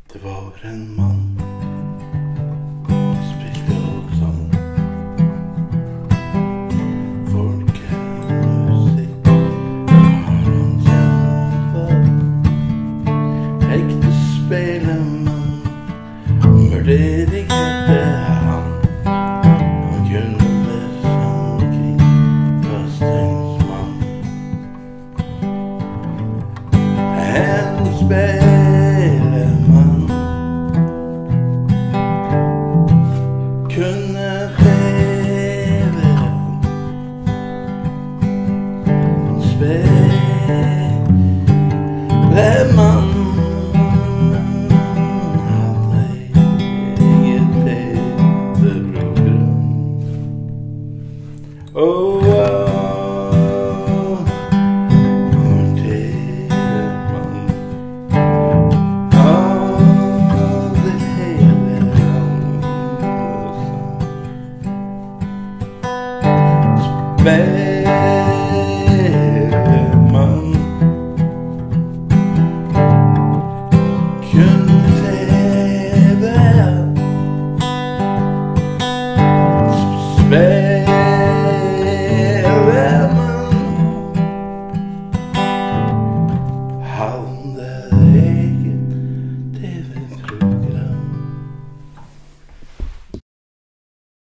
Det var en mann spilte og sang folkemusikk. Har han kjempet ekte speilemann, dirigerte han. Han kunne sang kringkastingsmann. En speilemann kunne leve. Speilemann hadde eget TV-program. Oh, TV-mann hadde hele landet.